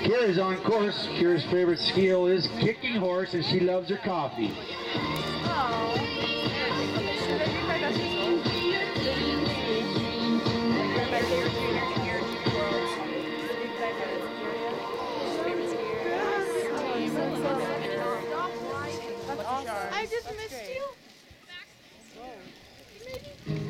Kiera's on course. Kiera's favorite skill is kicking horse, and she loves her coffee. I just missed you.